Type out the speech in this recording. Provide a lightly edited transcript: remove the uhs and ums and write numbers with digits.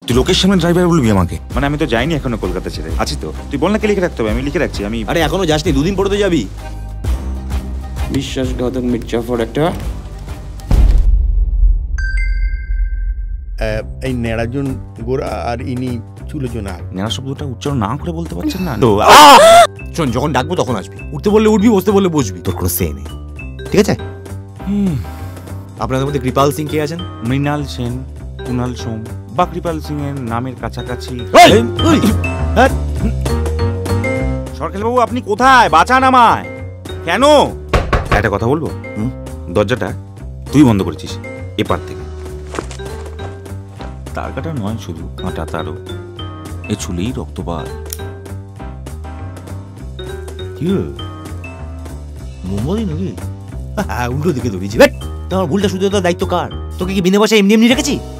তুই লোকের সামনে ড্রাইভার বলবি আমাকে? মানে আমি তো যাইনি এখনো কলকাতা ছেড়ে, আছি তো। তুই বল না কে লিখে রাখতে হবে, আমি লিখে রাখছি। আমি আরে এখনো যাসনি, দুদিন পরে তো যাবি। বিশ্বাসঘাতক মির্জাফর একটা। এই নেড়াজন গোরা আর ইনি চুলোজন। নেড়া শব্দটা উচ্চারণ না করে বলতে পারছেন না? শোন, যখন ডাকবো তখন আসবি। উঠতে বললে উঠবি, বসতে বললে বসবি, তোর কোনো সে নেই, ঠিক আছে? আপনাদের মধ্যে কৃপাল সিং কে আছেন? মৃণাল সেন, কুণাল সোম বা কৃপাল সিং এর নামের কাছাকাছি। সরকার বাবু আপনি কোথায়? বাঁচান আমায়। কেন? একটা কথা বলবো? দরজাটা তুই বন্ধ করেছিস এপার থেকে। তার কাটা নয় শুধু, কাঁটা তারও। এ ছুলেই রক্তপাত। মোমোদি নাকি? উল্টো দিকে দৌড়িয়েছি। তোমার ভুলটা শুধু দায়িত্ব কার? তোকে কি বিনা পয়সা এমনি এমনি রেখেছি?